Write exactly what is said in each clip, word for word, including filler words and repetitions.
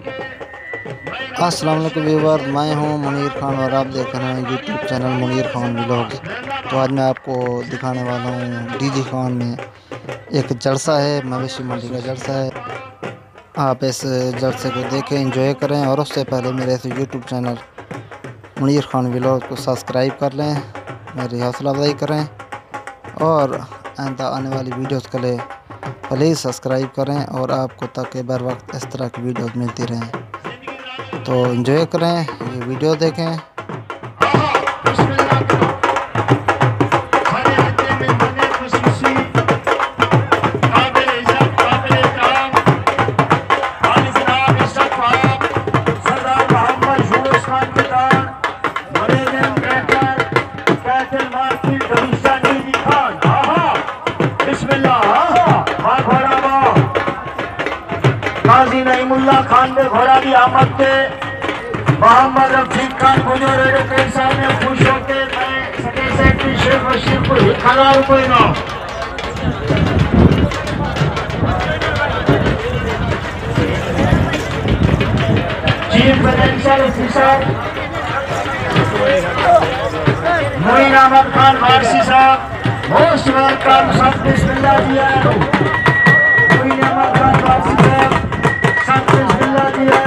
अस्सलाम वालेकुम व्यूअर, मैं हूं मुनीर खान और आप देख रहे हैं YouTube channel Munir Khan vlogs. तो आज मैं आपको दिखाने वाला हूं डीजी खान में एक जलसा है, मवेशी मंडी का जलसा है। आप इस जलसे को देखें, एंजॉय करें और उससे पहले मेरे इस YouTube channel Munir Khan vlog को सब्सक्राइब कर लें, मेरी हौसला अफजाई करें और आइंदा आने वाली वीडियोस के लिए प्लीज़ सब्सक्राइब करें और आपको ताकि बर वक्त इस तरह की वीडियोस मिलती रहें। तो एंजॉय करें, ये वीडियो देखें। काजी नईमुल्ला खान के घोड़ा की आमद के मोहम्मद रफीक खान गुजर एडवोकेट साहब ने खुश होकर सके सेक्रेटरी शेख बशीर को एक हजार रुपये ना chief financial officer Moin Ahmed Khan Warsi साहब मोस्ट वेलकम। सब बिस्मिल्लाह दिया मोइन अहमद खान वारसी साहब सब बिस्मिल्लाह दिया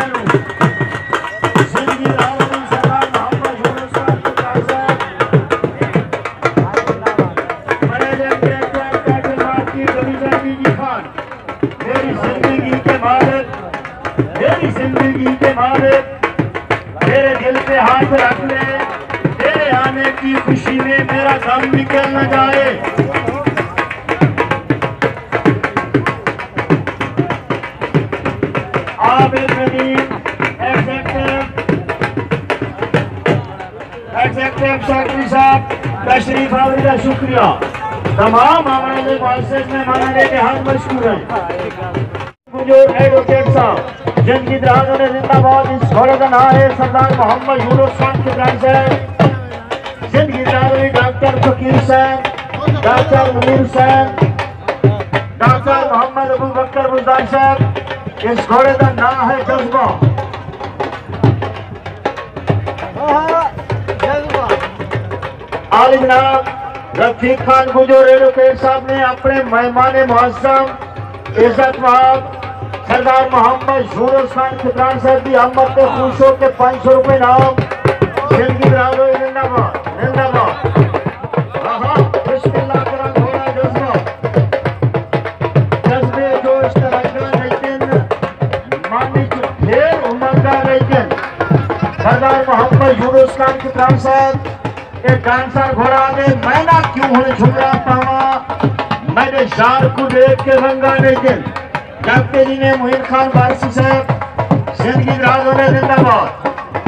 जिंदगी के मालिक तेरे दिल पे हाथ रख ले, तेरे आने की खुशी में मेरा गम निकल न जाए। Abid Nadeem executive executive secretary साहब तशरीफ आवरी का शुक्रिया। तमाम हमारे मुअस्सिस में मनाने के हम मशहूर हैं। एडवोकेट साहब जिनकी दराजों ने जिंदाबाद। इस घोड़े का नाम है सरदार मोहम्मद यूनुस खान के ब्रांच है। जिनकी दराजों में doctor Fakir Hussain, doctor Munir Hussain, doctor Mohammad Abu Bakar Buzdar साहब। इस घोड़े का नाम है जज्बा। आली जनाब रफीक खान गुजर एडवोकेट साहब ने अपने मेहमान मुअज़्ज़म इज्जत महब सरदार मोहम्मद यूनुस खान खुदान साहब की आमद को खुश हो के पाँच सौ रुपये नाम। जिंदगी बराबर जिंदाबाद जिंदाबाद। बिस्मिल्लाह करा घोड़ा जज्बा जज्बे जोश तरक्का लेकिन मानी ढेर उम्र का लेकिन सरदार मोहम्मद यूनुस खान खुदान साहब एक डांसर घोड़ा में मैं ना क्यों हूँ झुमरा पावा मैंने शार को देख के रंगा लेकिन डॉक्टर जी ने मोइन खान वारसी साहब जिंदगी दराज़ों ने जिंदाबाद।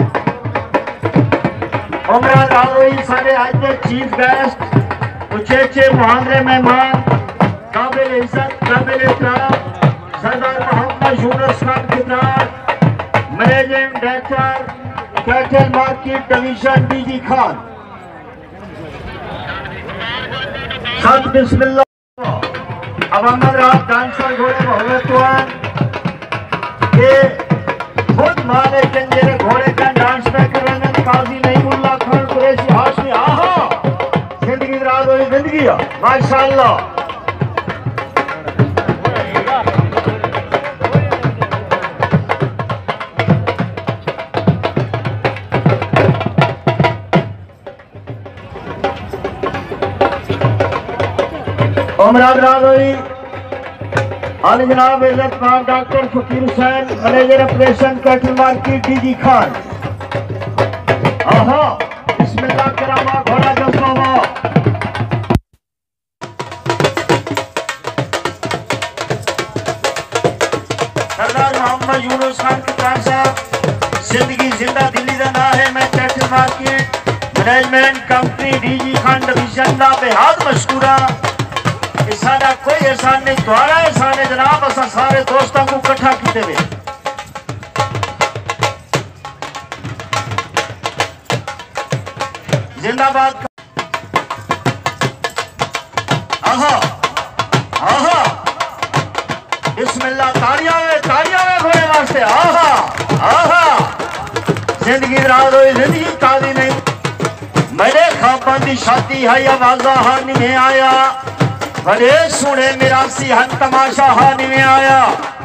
उमरा राजोई सारे आज के चीफ गेस्ट उचेचे मुहांदरे मेहमान काबिल इज्जत काबिल एहतराम Sardar Mohammad Yunus Khan Khudan managing director cattle market division DG Khan. सब बिस्मिल्लाह। अब अहमद रात डांसर घोड़े मोहम्मद ये खुद मालिक जंजीरे घोड़े का डांस में कर रहे हैं। काजी नईमुल्ला खान कुरैशी हाशमी। आहा जिंदगी दराज हुई जिंदगी माशाअल्लाह। उमराद राजोई आली जनाब इज्जत Khan doctor Fakir Hussain manager operation cattle market DG Khan. आहा बिस्मिल्लाह करामा घोड़ा जज्बा। सरदार मोहम्मद यूनुस खान खुदान साहब जिंदगी जिंदा दिल्ली का नाम है। मैं cattle market management company DG Khan division का बेहद मशहूर हाँ। साडा कोई एहसान नहीं, तुम्हारा एहसान है जनाब। असा सारे दोस्तों को इकट्ठा किए हुए जिंदाबाद। आहा आहा बिस्मिल्लाह। तालियां तालियां घोड़े वास्ते। आहा आहा जिंदगी राज हो जिंदगी काली नहीं मेरे खाबा की छाती है आवाजा हानि में आया बड़े सुने मेरा सिहन तमाशा हानि में आया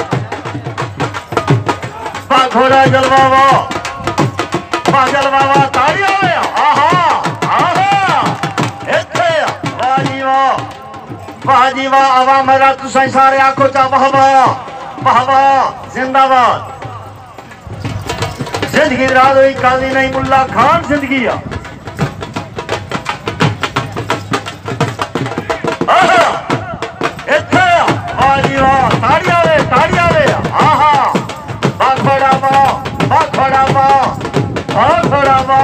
घोड़ा जलवावा पा जलवावा ताड़िया होया आहा आहा इत्थे वाह जी वाह वाह जी वाह आवा मेरा तुसां सारे आखो चा वाह वाह वाह वाह जिंदाबाद जिंदगी राज हुई काली नहीं मुल्ला खान जिंदगी आ आहा इत्थे वाह जी वाह ताड़िया वे ताड़िया वे आहा बाखड़ा बा बाखड़ा बा बाखड़ा बा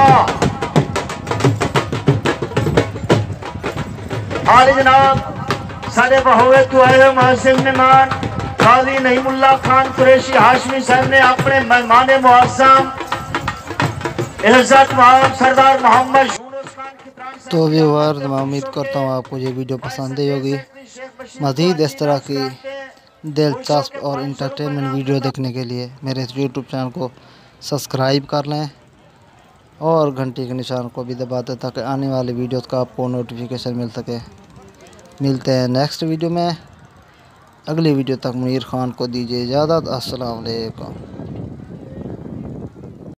हाल जनाब सारे बहुए तो आए महसिन मेहमान काजी नहीं मुल्ला खान कुरैशी हाशमी साहब ने अपने मेहमान मुअज़्ज़म इज़्ज़त महमूद सरदार मोहम्मद यूनुस खान की तो व्यूअर्स मैं उम्मीद करता हूँ आपको ये वीडियो पसंद आई होगी। मज़ीद इस तरह की दिलचस्प और इंटरटेनमेंट वीडियो देखने के लिए मेरे इस यूट्यूब चैनल को सब्सक्राइब कर लें और घंटी के निशान को भी दबा दें ताकि आने वाली वीडियोस का आपको नोटिफिकेशन मिल सके। मिलते हैं नेक्स्ट वीडियो में। अगली वीडियो तक मुनीर खान को दीजिए इजाज़त। अस्सलाम वालेकुम।